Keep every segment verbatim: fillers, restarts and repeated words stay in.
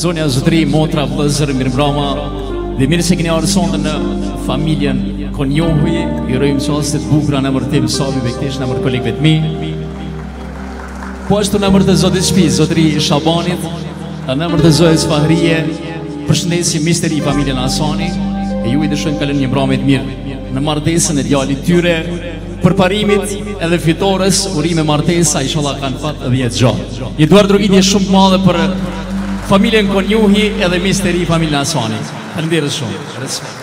Zonja Zotri, motra, vëllezër, mirëmbrëma. Dhe mirë se keni ardhur në familjen Konjohi. Ju urojmë çaste të bukura në emër tim Sabi Bektesh, në emër kolegëve të mi. Po ashtu në emër të Zotit Shtëpisë, Zotri Shabanit, në emër të Zotës Fahrie, përshëndesim misteri i familjen Hasani. E ju i dëshojmë kalën një mbrëmje të mirë në martesën e djalit tyre. Për parimit edhe fitores, urime martesa, inshallah kanë fat edhe jetë gjatë. Një duar drogitje shumë të madhe për familjen Konjuhi edhe misteri familjen Hasani. Faleminderit shumë. Respekt.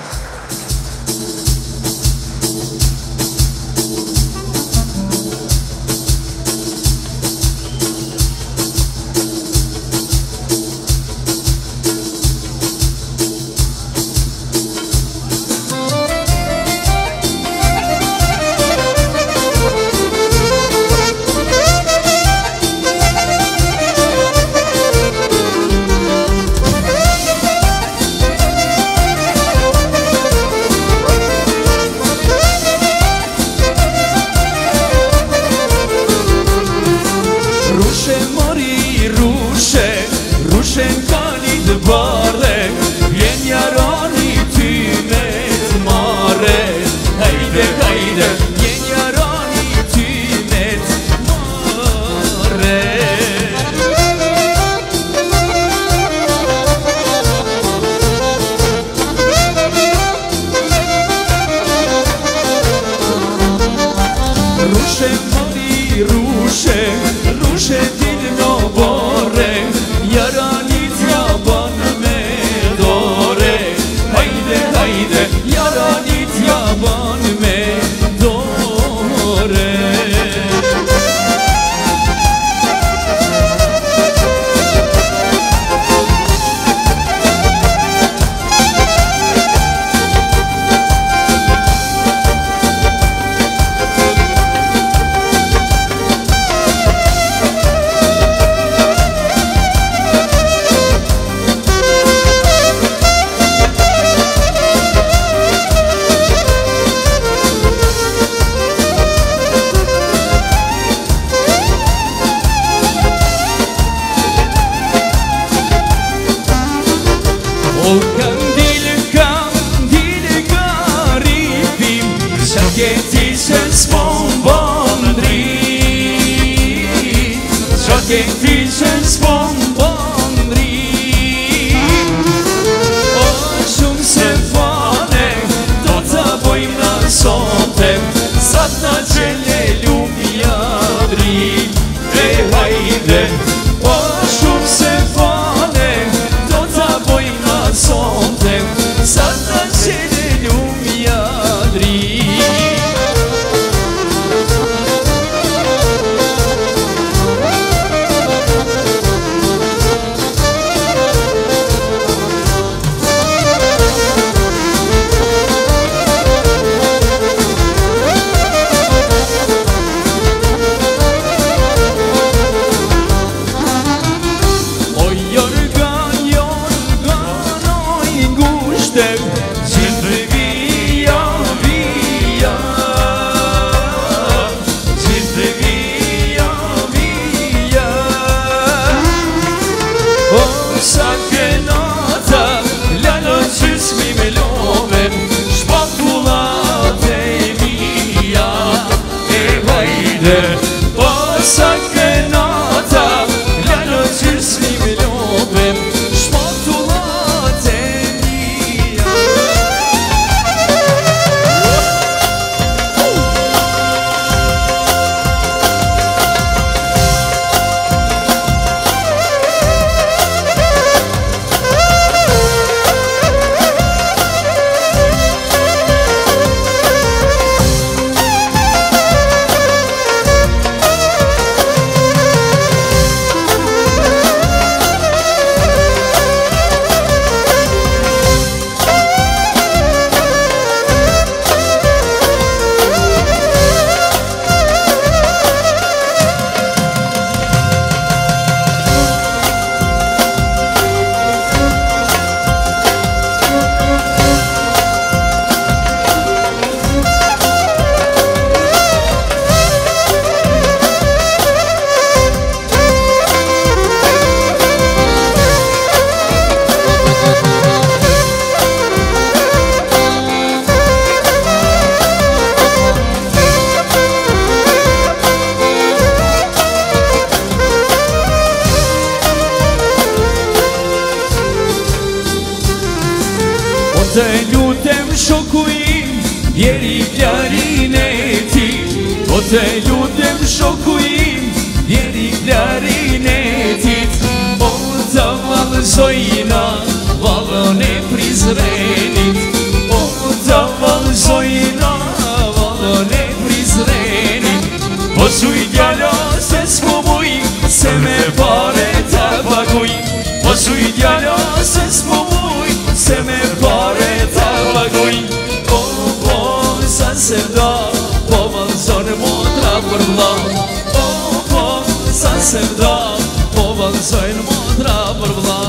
të lutem shokuim, jeri klarinetit. Po të lutem shokuim, jeri klarinetit. Po të valëzojna valën e Prizrenit. Po të valëzojna valën e Prizrenit. Po suj djalo se s'po muj, se me pare të paguj. Po suj djalo se s'po muj, se me pare të paguj. Po, po, sa se vda, po valëzon motra për vla. Po, po, sa se vda, po valëzon motra për vla.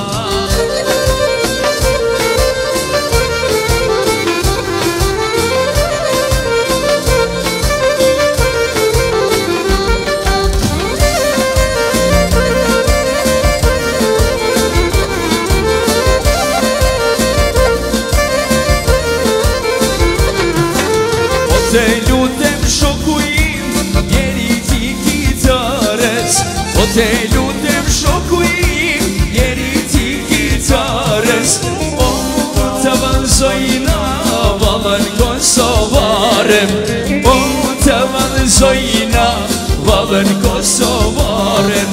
Të lutem shokuim, jeri ti kitarës. Po të lutem shokuim, jeri ti kitarës. Po të valëzojna valën Kosovarëm. Po të valëzojna valën Kosovarëm.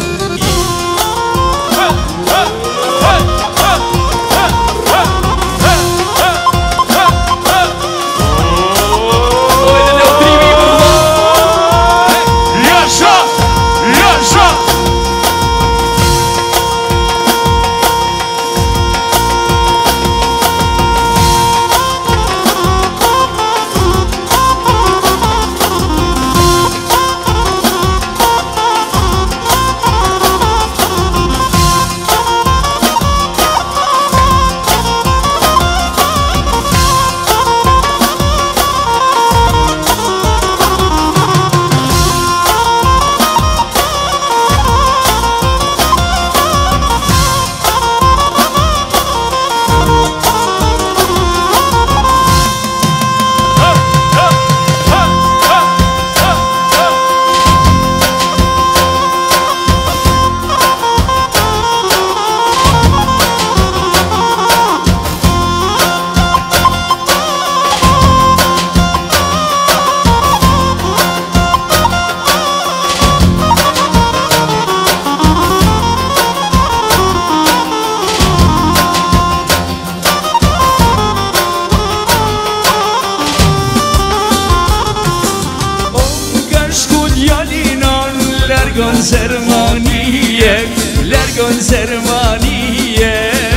Lërgon Zermanije, lërgon Zermanije.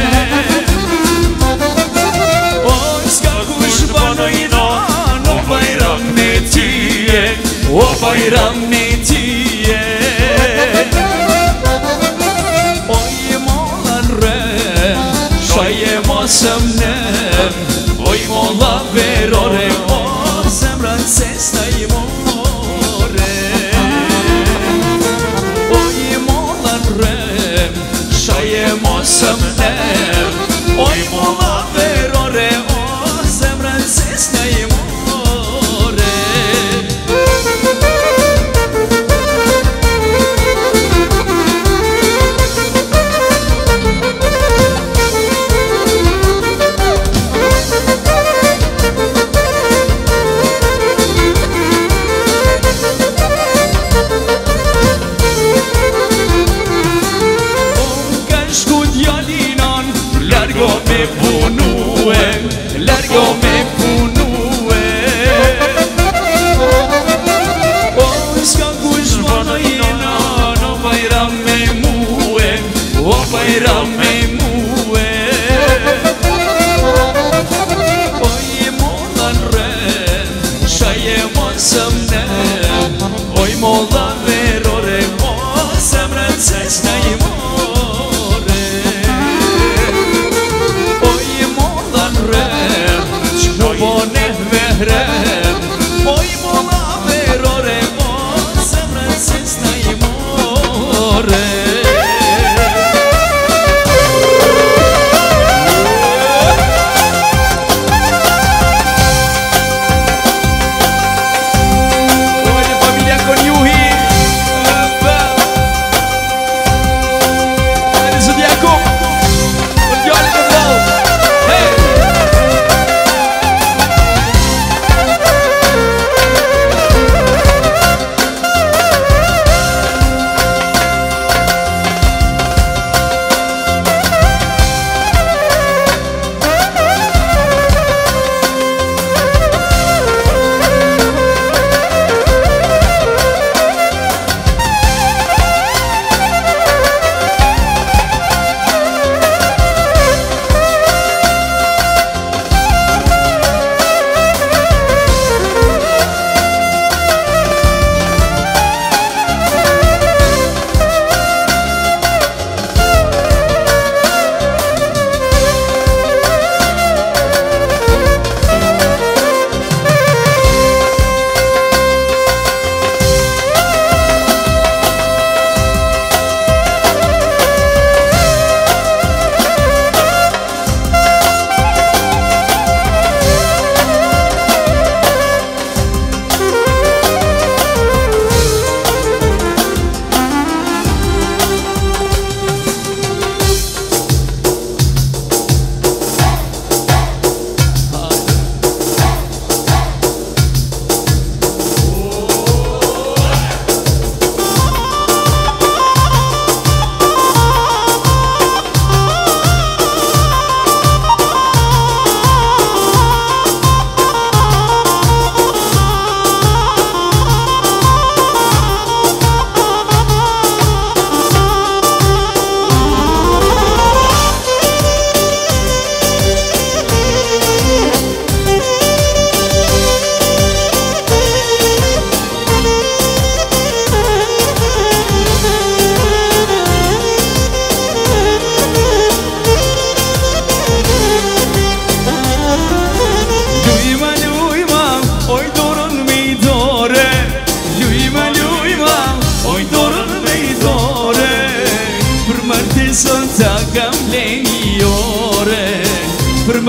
O, s'ka kush banojna, no bajram me tije, o bajram me tije. O, je molan rem, shaj je mosëm nem. O, je mola verore, o, zemran se staj more. Shaje mosëm nem, oj mola verore, o zemrën se s'naj more.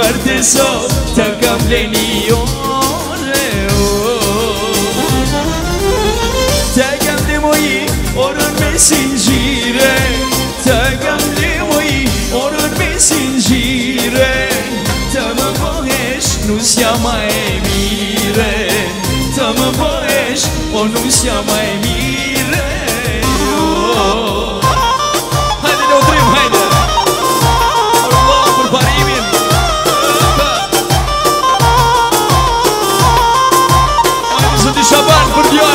mërte sot të kam leniore Të kam dhe moji orën me singjire Të kam dhe moji orën me singjire Të më bëhesh nusja ma e mire Të më bëhesh o nusja ma e mire Hajde në utrim, hajde Për Allah, për parimin Hajde Zoti Shaban, për Dion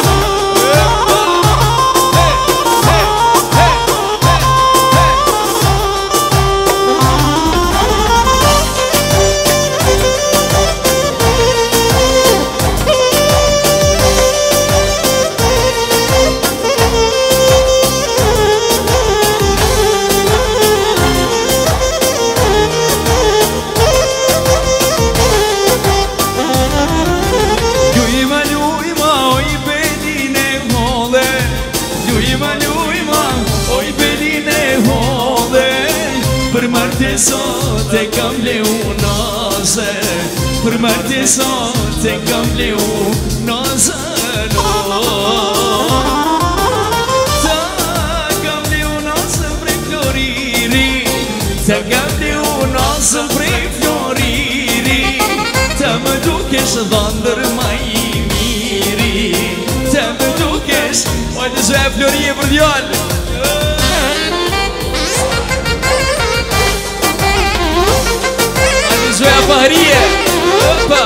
Për mërte sot e kam leu naze Për mërte sot e kam leu naze Të kam leu naze prej floriri Të kam leu naze prej floriri Të më dukesh dhëndër ma i miri Të më dukesh Ojtë zve florije për djallë Zoja Bahrie, opa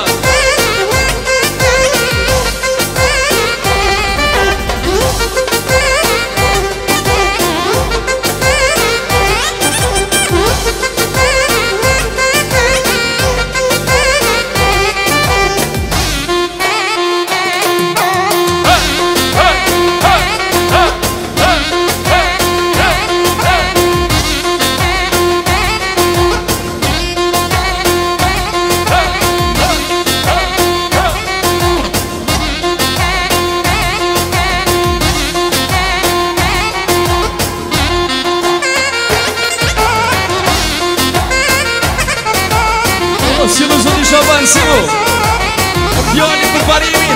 Silo Zoti Shaban, silo Dioni për parimin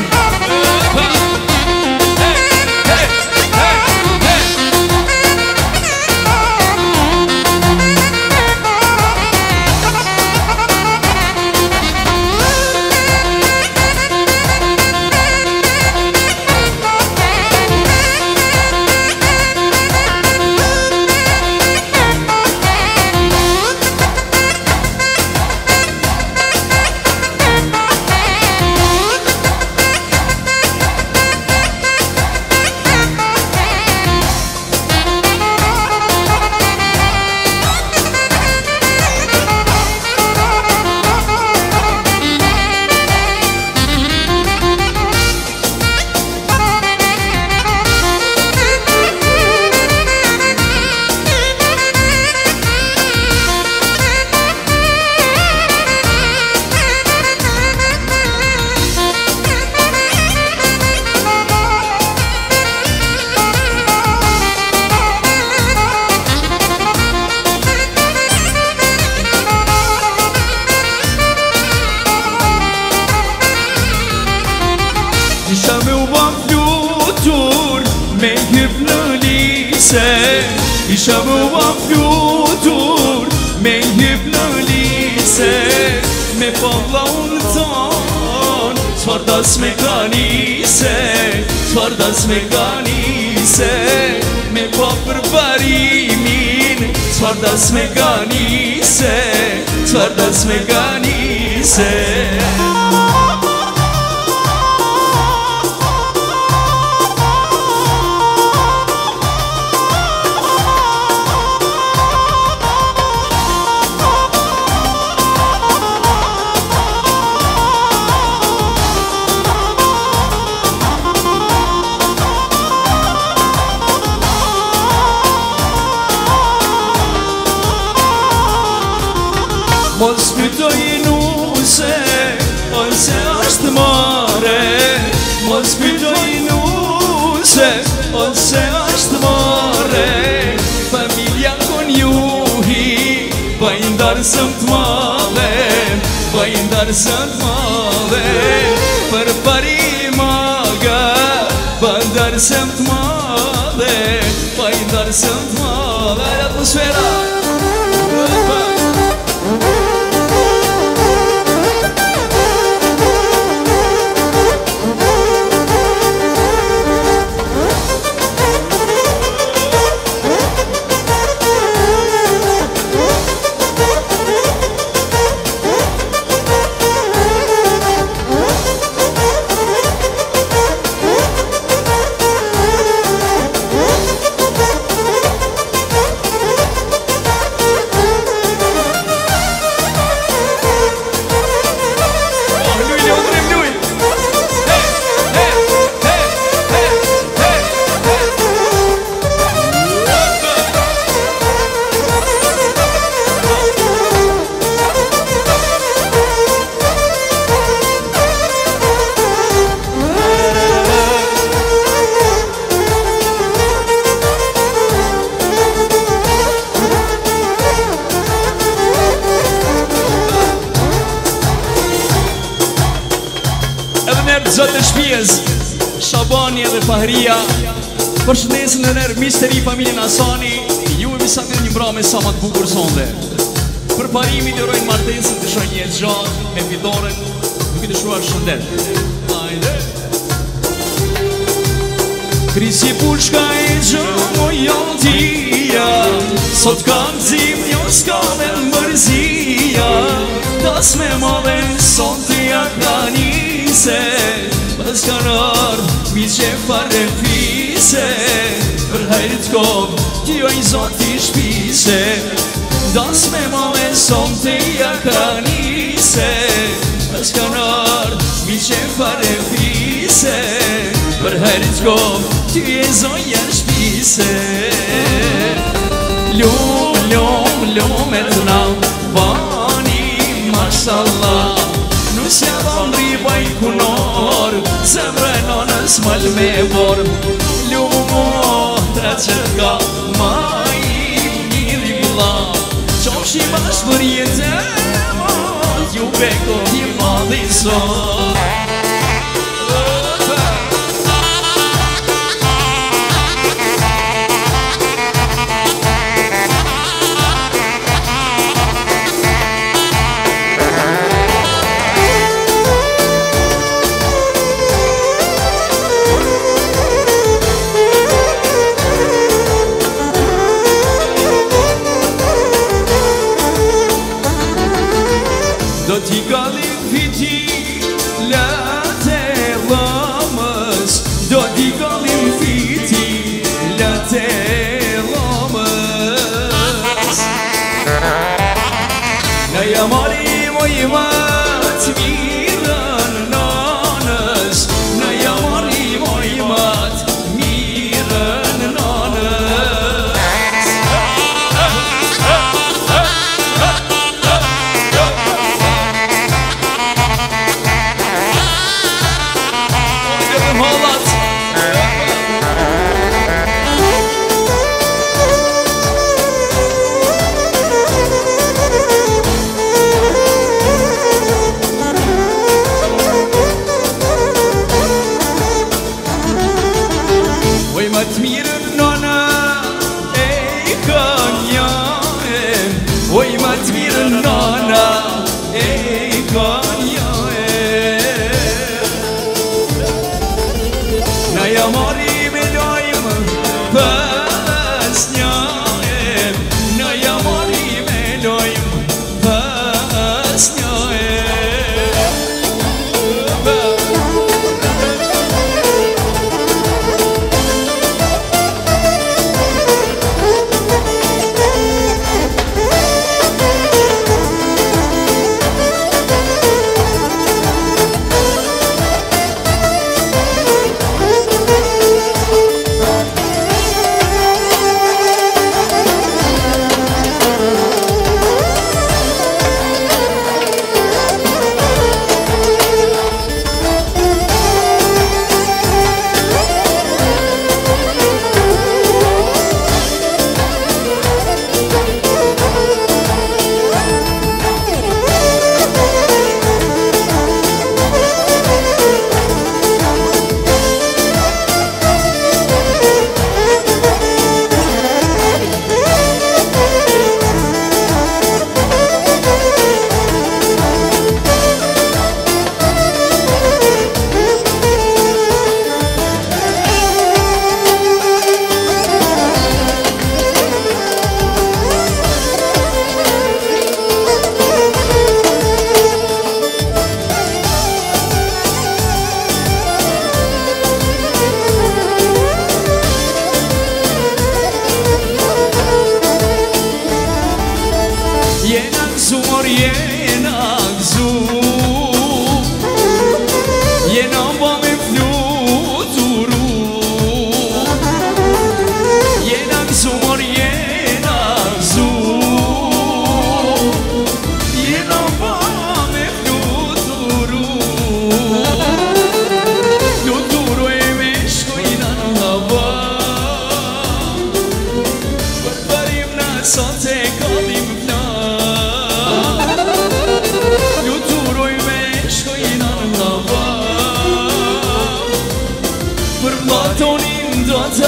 Hey, hey, hey, hey Isha me u ban flutur me hyp në lise Isha me u ban flutur me hyp në lise Me pavla unë ton Qfar das me kanise Qfar das me kanise Me pa për parimin Qfar das me kanise Qfar das me kanise Mos pytoj nuse, ose është mare Mos pytoj nuse, ose është mare Familja kon juhi, pa i ndarë sëm të male Pa i ndarësën t'madhe Për pari maga Pa ndarësën t'madhe Pa i ndarësën t'madhe Ajde atmosfera Zotë shpijes, Shabani edhe Fahria Për shëndesën në nërë misteri familjen Asani Ju e misa një mbra me sa ma të bukur sonde Për parimi të rojnë martesën të shoj një gjatë Me fitoren, duke të shuar shëndet Ajde Krisi pushka e gjëmo janë tia Sot kanë zim një s'ka me mërzia Tas me madhe son të jaka njise Pas kanë ardhë, mi që fare fise Për hajrit kom, t'jo i zoti shpise Das me madhe son të jaka njise Pas kanë ardhë, mi që fare fise Për hajrit kom, t'jo i zoti shpise Ljum, ljum, ljum e të nam Bani, mashallah Nusja dhëndri baj kunor Zemre nënës mëll me vor Ljumo tre qëtka Ma i njëri vila Qoshi bash për jetë Ju beko një madhi sot Do t'i gallim fiti Late lëmës Do t'i gallim fiti Late lëmës Në jamarim o imat Mirën nanës Në jamarim o imat Mirën nanës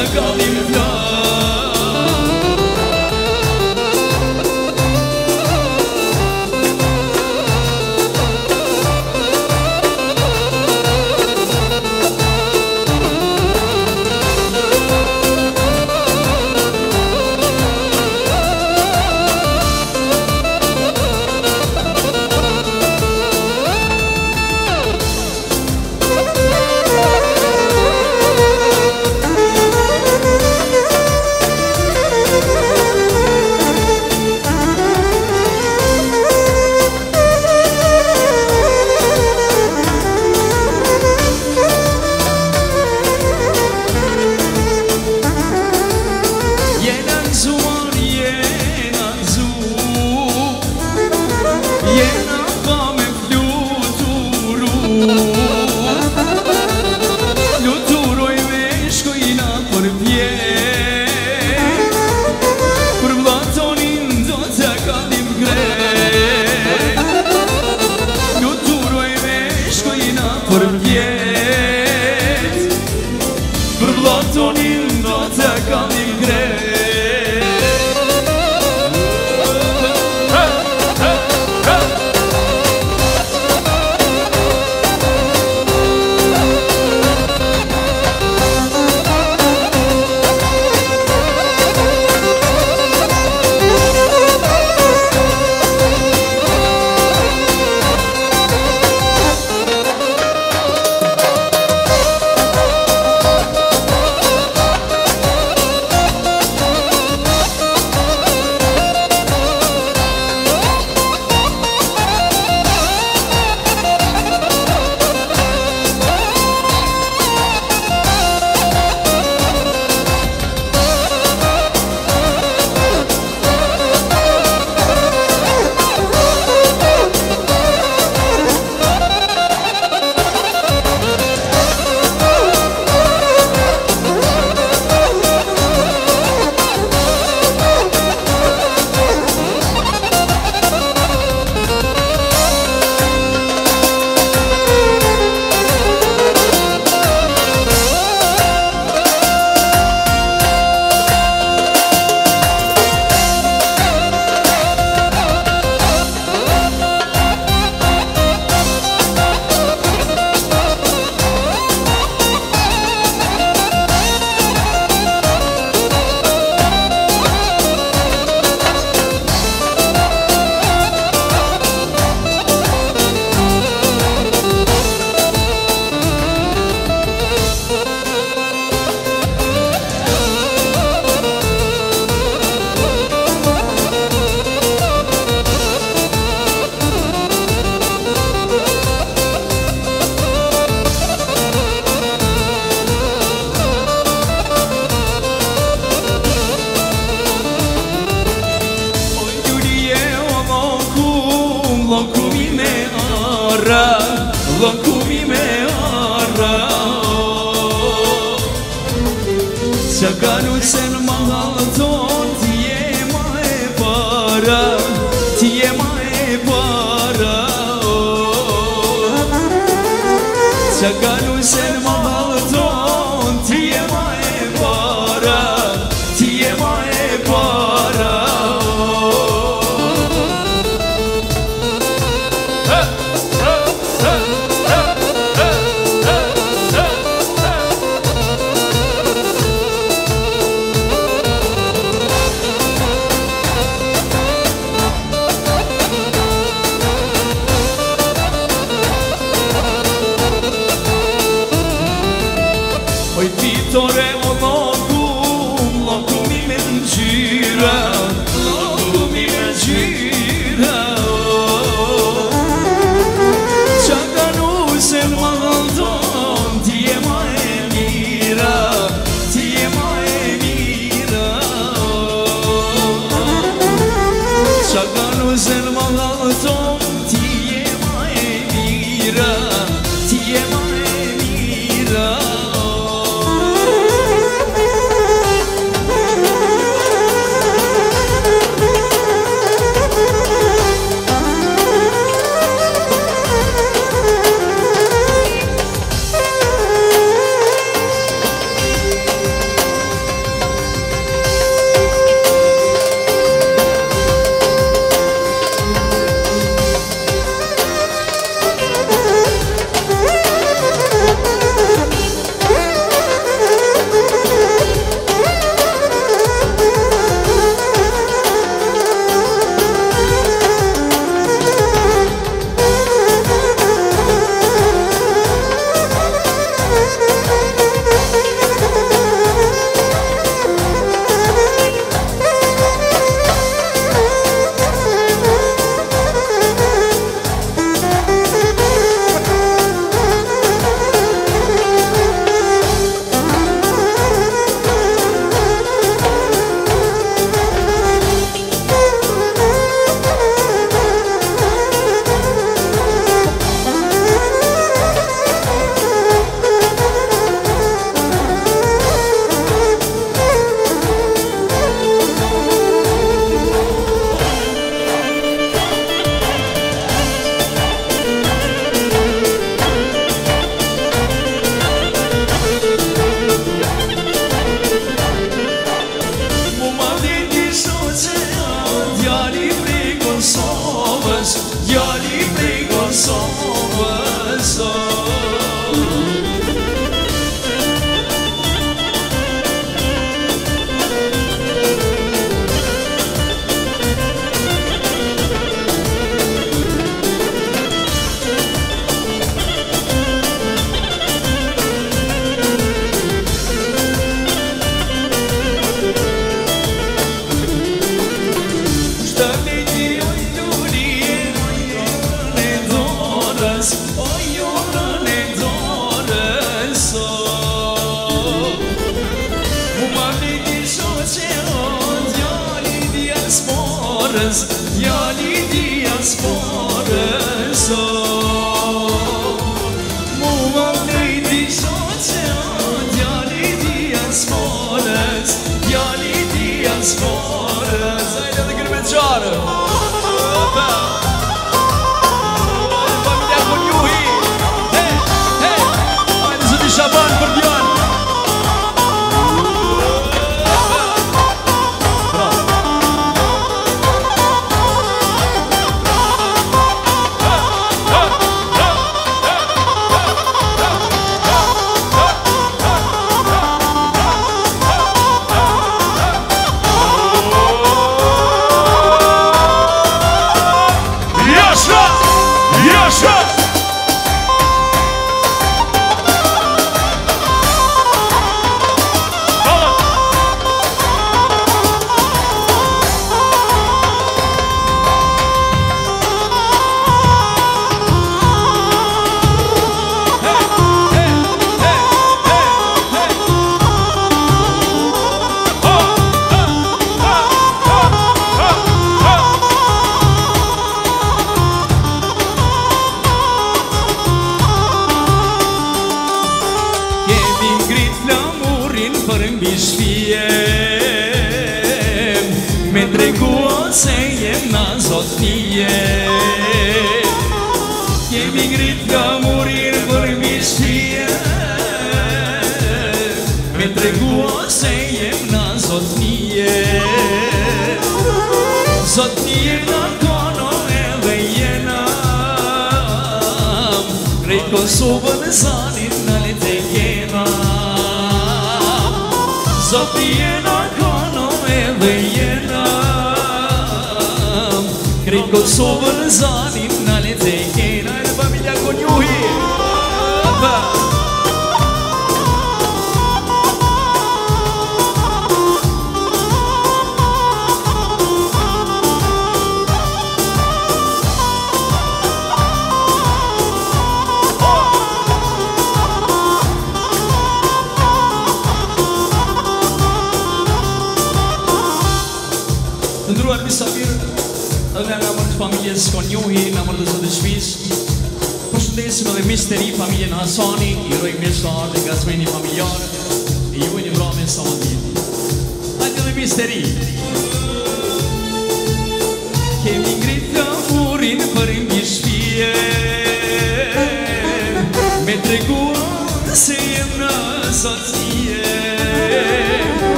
kallim flas.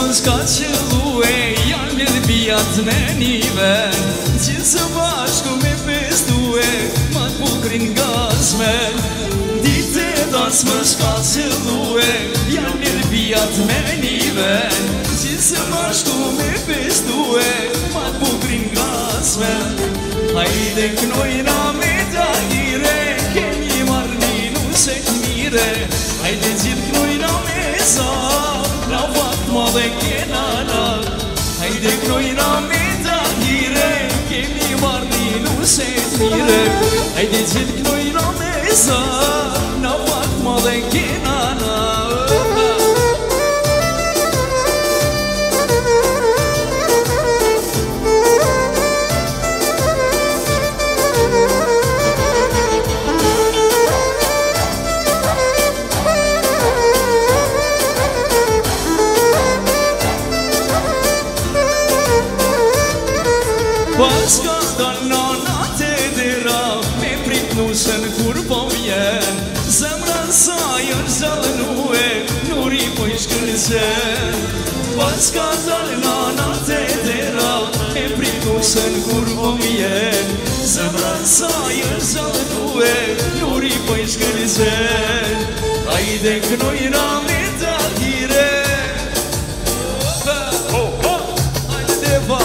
mos ka qëllue, janë lidh bijat me nive, gjithë së bashku me festue, ma t'bukrin gazme. Dite das mos ka qëllue, janë lidh bijat me nive, gjithë së bashku me festue, ma t'bukrin gazme. Hajde knojna me dahire, kemi marni nuse t'mire, hajde gjithë knojna me za, na vakt ma dhe kena na. Hajde knojna me dahire, kemi marni nuse t'mire, hajde gjithë knojna me za, na vakt ma dhe kena na. Pas ka dal nana te dera, me prit nusën kur po vjen, zemra saj është zalënue, nuri po i shkëllëzen. Pas ka dal nana te dera, me prit nusën kur po vjen, zemra saj është zalënue, nuri po i shkëllëzen. Hajde knojna me dahire, hajde deva.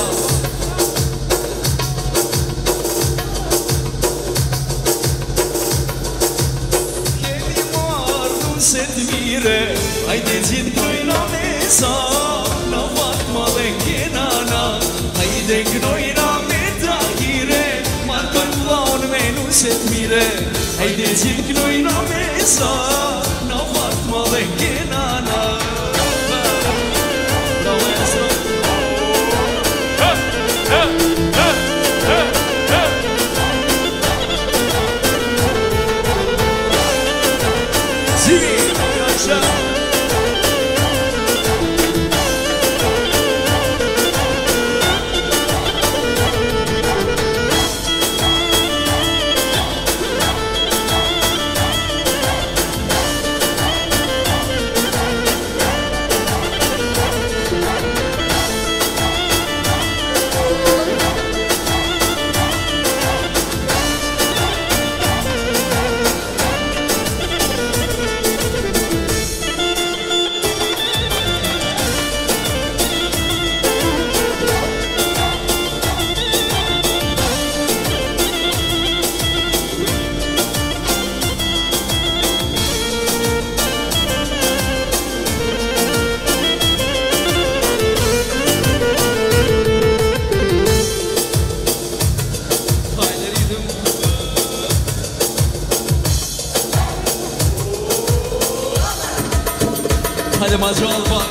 Se t'mire, hajde gjithë knojna me za, na vakt ma dhe kena na. Hajde knojna me dahire, markon vlaun me nuse t'mire, hajde gjithë knojna me za, na vakt ma dhe kena na. Bravo Esra. Hajde ma gjallë pak.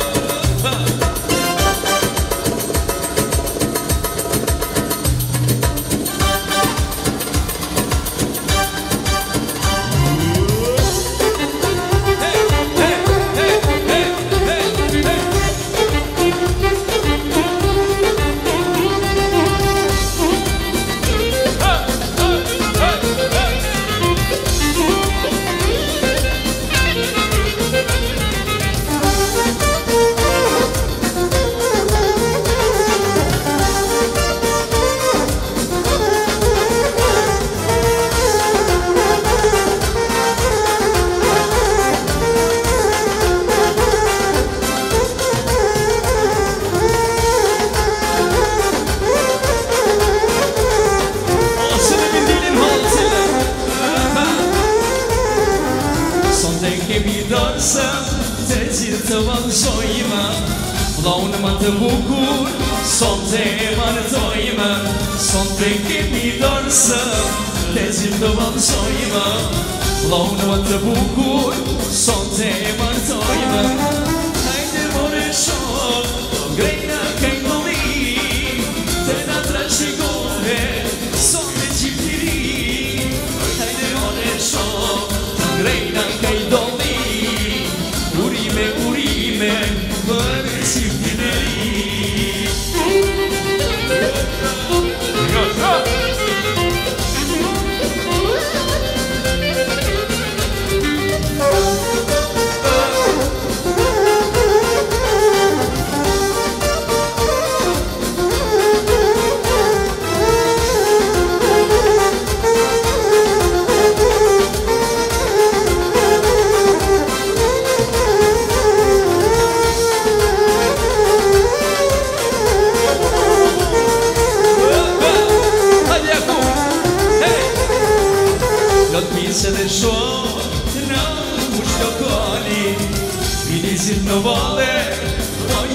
Te gjithë të vazhdojmë, vlaunë më të bukur, sonte e martojmë, sonte kemi dorësëm. Te gjithë të vazhdojmë, vlaunë më të bukur, sonte e martojmë. Hajde more shok, grejna kaj doli, te na trashëgove, sonte qiptiri. Hajde more shok, grejna kaj doli, urime, urime, për qiftineri.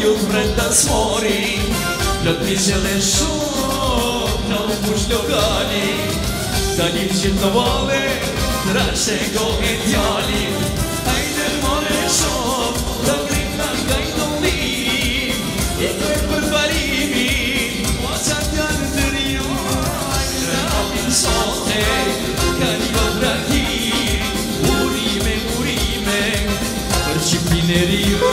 ju frenda smori Plët misjele shumë Në push lokali Dalim qitë në vale Trashe gohe djali Hajde more shumë Të grita nga i dollim E kërë për parimi Moqat janë të rio Në apin sote Ka një vëbraki Urime, urime Për qipin e rio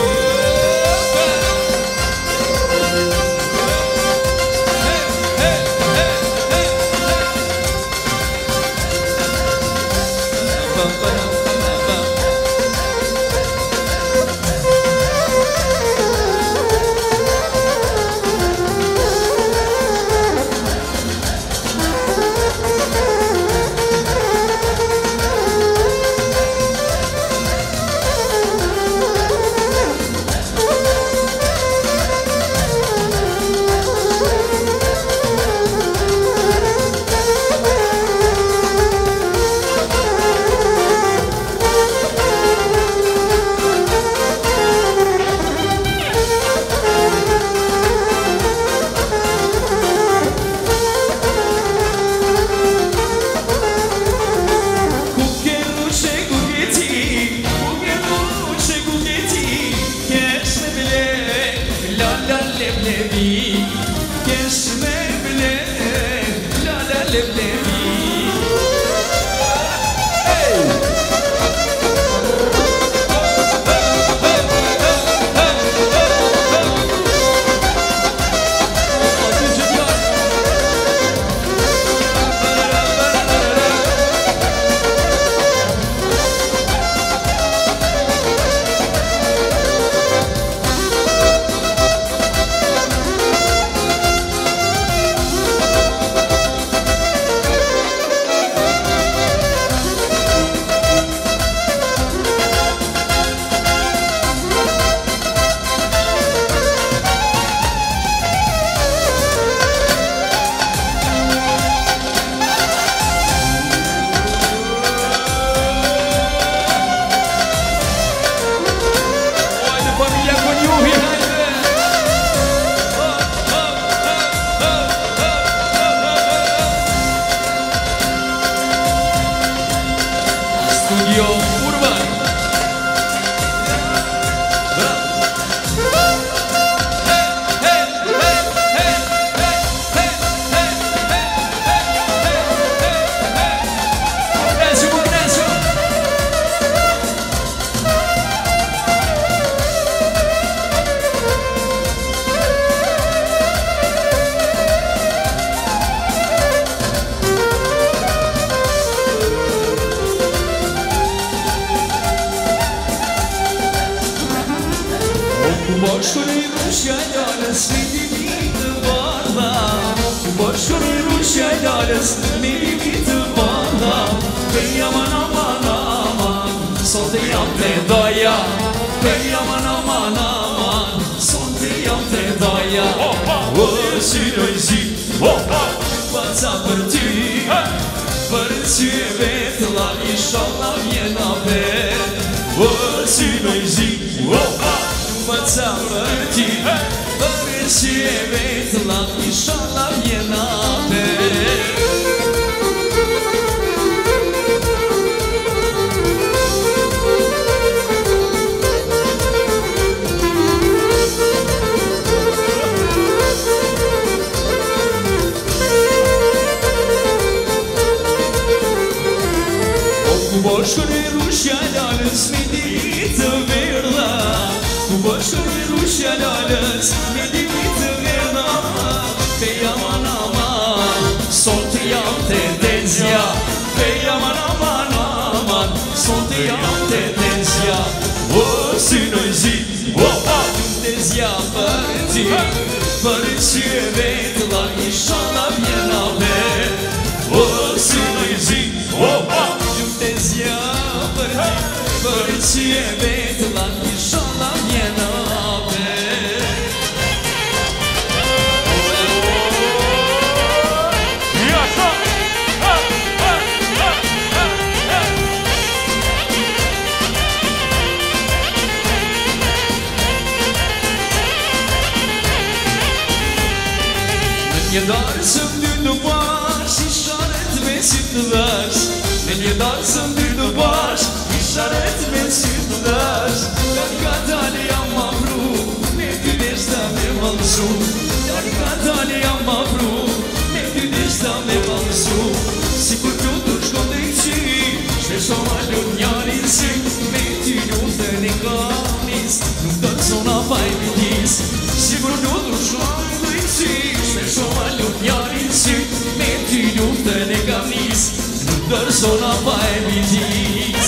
një darë së mdy të bash i sharet me si të dash. Në një darë së mdy të bash i sharet me si të dash. Dar ka tali jam ma vru, me ty deshta me valësu. Dar ka tali jam ma vru, me ty deshta me valësu. Si kur të të shkon të i qi, shpesho ma lun njarin si. Me ty luftën e kanis, nuk të të zona pa e vitis. Si kur të të shkon të i qi, shpesho ma lun njarin si. Me ty luftën e kanis, nuk të të zona pa e vitis.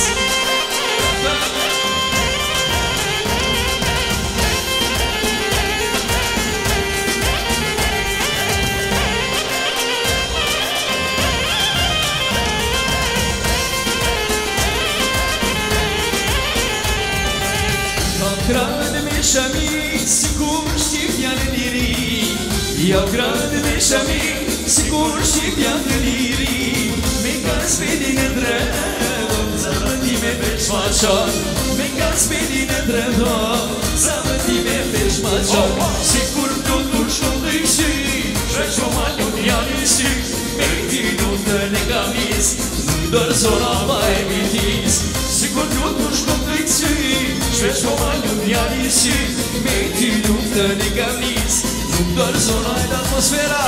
Kranë me shami, si kur shqipja në liri. Ja kranë me shami, si kur shqipja në liri. Me ka spedin e drejton, zamën ti me veç ma qan. Me ka spedin e drejton, zamën ti me veç ma qan. Si kur të të shkon të i qi, shreqo ma lun janë i si. Me ti luftën e kamis, nuk dërzona pa e vitis. Si kur të të shkon të i qi, shpesh po ma lun janë i si. Me ti luftën e kamis, nuk dërzona e l'atmosfera.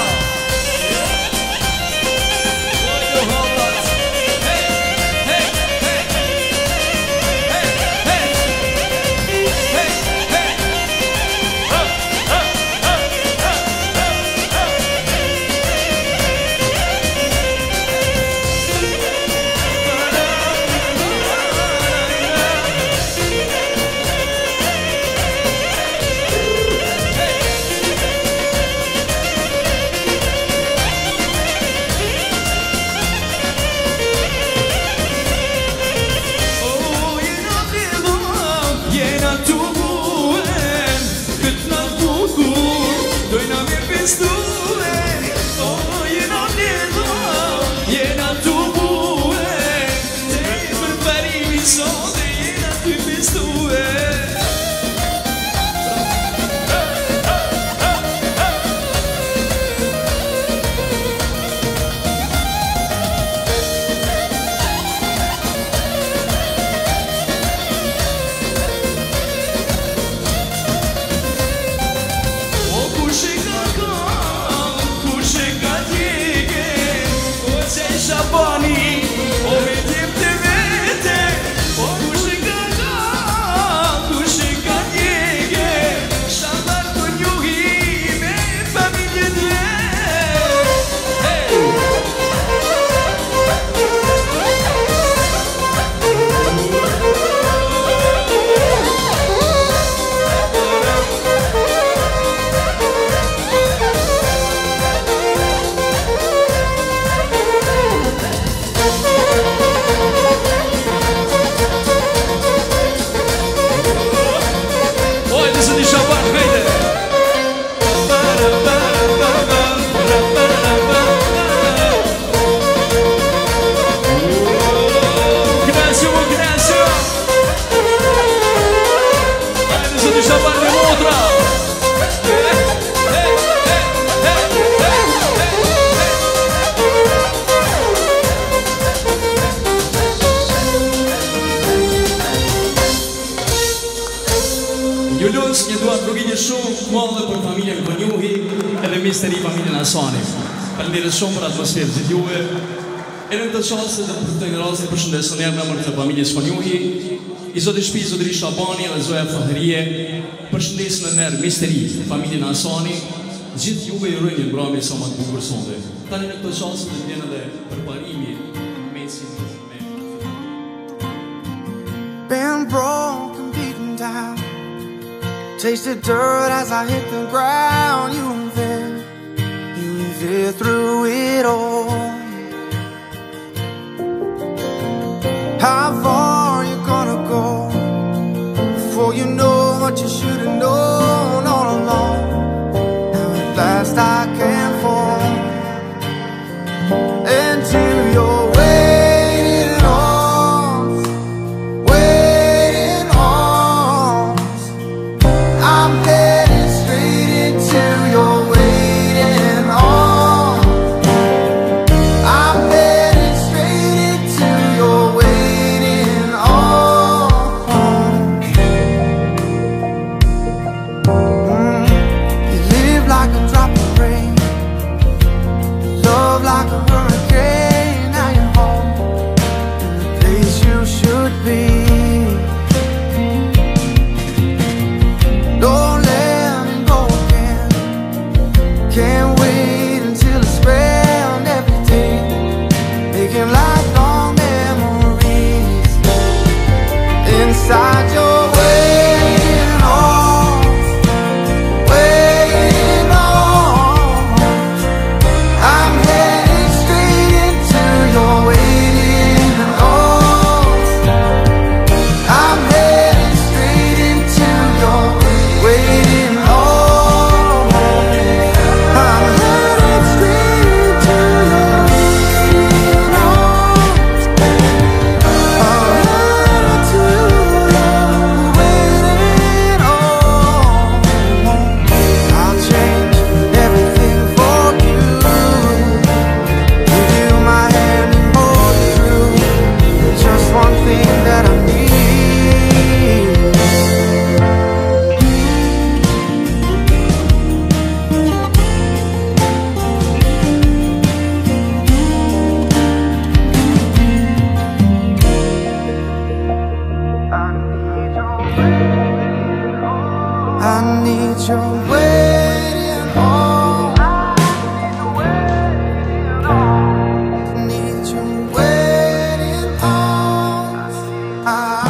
Një duat rruginje shumë madhe për familjen Konjuhi edhe misteri familjen Asani. Faleminderit shumë për atmosferën e juve. E në këtë çast dhe për këtë rastin përshëndes në emër të familjes Konjuhi, i zoti shtëpi zotëri Shabani dhe zoja Fahrie. Përshëndes në emër misteri familjen Asani. Gjithë juve ju uroj një mbrëmje sa më të bukur sonte. Tani në këtë çast do të vjen edhe përparimi mesin me Been broken, beaten down. Tasted dirt as I hit the ground. You were there, you were there through it all. How far you gonna go before you know what you should have known all along? Now at last I can fall into your waiting arms, waiting arms. I'm headed straight into your waiting arms. need your waiting arms. Need your waiting arms. I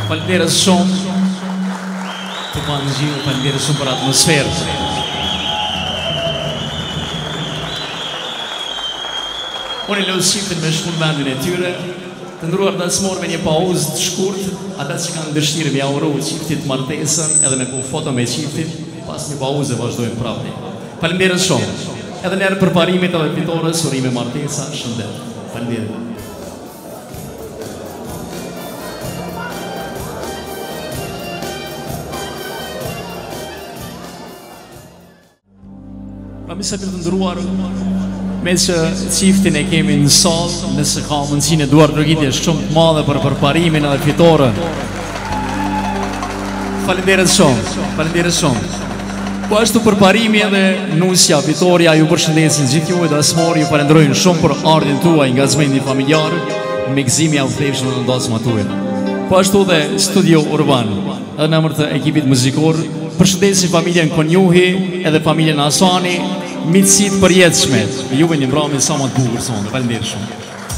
Faleminderit shumë të panë gjithë, faleminderit shumë për atmosferë. Unë e lëvë shqiptin me shkull mendin e tyre, të ndruar dasmor me një pauzë të shkurt, ata që kanë dështirë me auru qiftit martesën edhe me po foto me qiftit, pas një pauzë e vazhdojmë prapni. Faleminderit shumë. Edhe njerë për parimit edhe fitores, urime martesa, shëndet. Faleminderit. Pa mi se për të ndëruar, me që qiftin e kemi në salë, nëse ka mundësin e duar drogitje shumë të madhe për përparimin edhe fitore. Faleminderit shumë, faleminderit shumë. Po ashtu përparimi edhe nusja, fitoria, ju përshëndesin gjithë ju e dasmori, ju falenderojnë shumë për ardhin tuaj nga zmendi familjar, me gëzimi a vlefshme të ndasma tuaj. Po ashtu dhe Studio Urban, edhe në emër të ekipit muzikor, përshëndesin familjen Konjuhi edhe familjen Asani, mitësit përjetshme, juve një mbrami sa më të bukur sonë, faleminderit shumë.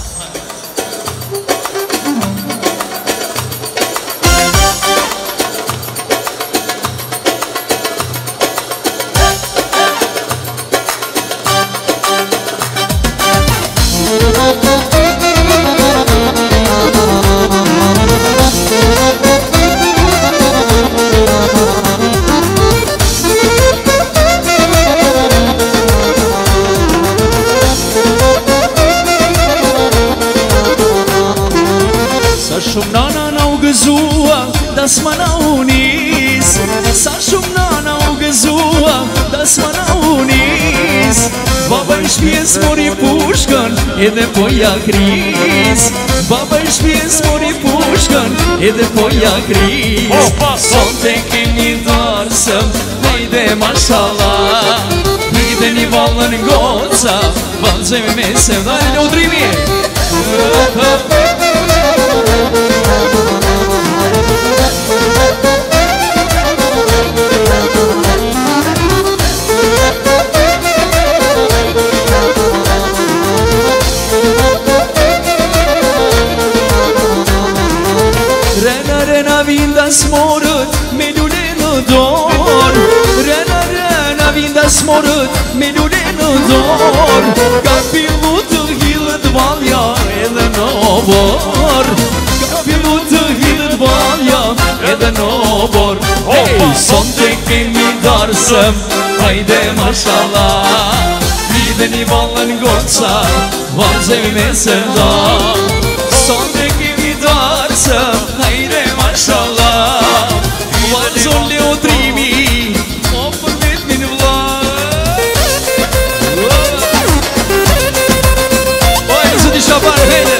Shumë nana na u gëzua, das ma na unis. Sa shumë nana u gëzua, das ma na unis. Baba i shpjes mori pushkën, edhe po ja kris. Baba i shpjes mori pushkën, edhe po ja kris. Sonte kemi darsëm, hajde mashallah. Hajde një valën goca, valëzemi me se vdajnë në udrimi. Rena, rena vinda smorët me lule në dorë. Rena, rena vinda smorët me lule në dorë. Ka fillu të hillët valja edhe në borë. Ka fillu të hillët valja edhe në borë. Hey, sonte kemi darsëm, hajde mashallah. Hide një valën goca, valëzemi me sërda. Sonte kemi darsëm, hajde mashallah. Valëzon le utrimi, o për vetë minë vlad. Oj, nësë t'i shabar hejde.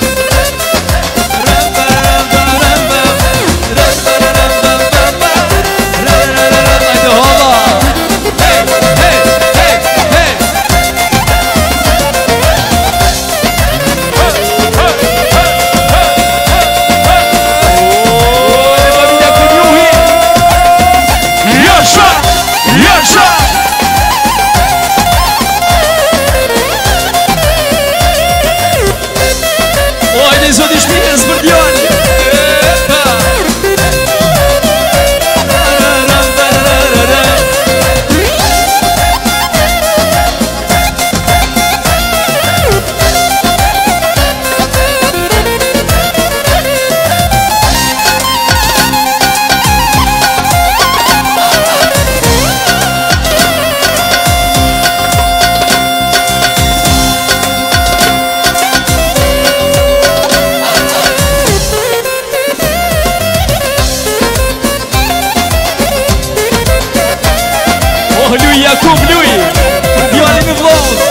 Jakub Luj, djali me vlog.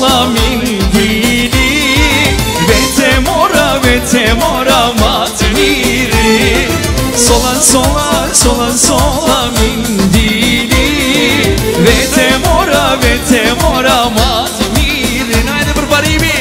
sola mindili Vete mora, vete mora matmiri Sola, sola, sola, sola mindili Vete mora, vete mora matmiri Najde përparimi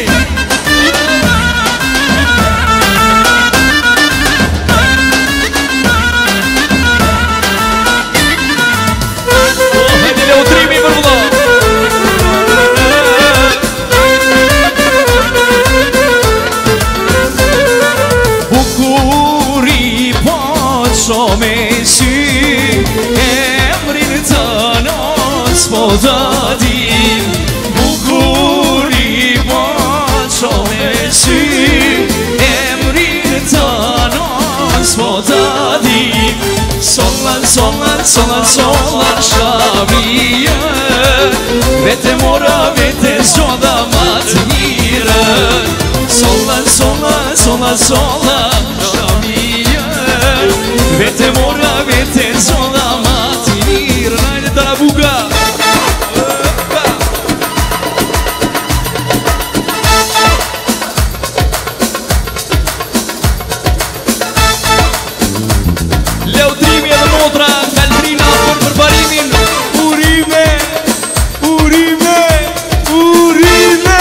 me sy emrin të nos po të dim Bukuri po qo me sy emrin të nos po të dim Solan, solan, solan, solan shavije Vete mora, vete zgjoda ma të mirë Solan, solan, solan, solan shavije Vete mora, vete zola ma të mirë Najde të la buka Leotrimi edhe motra Kaltrina për përbarimin Urime, urime, urime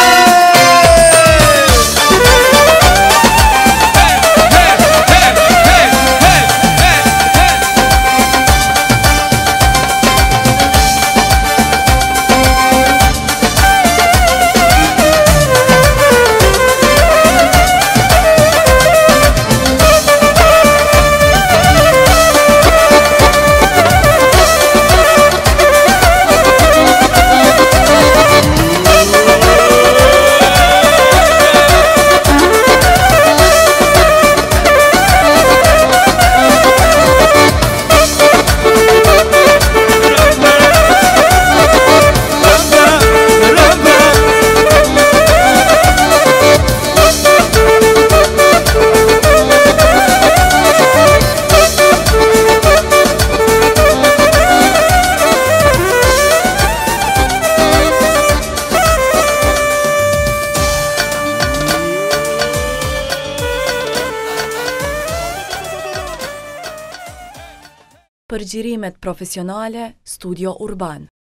Përgjirimet profesionale Studio Urban.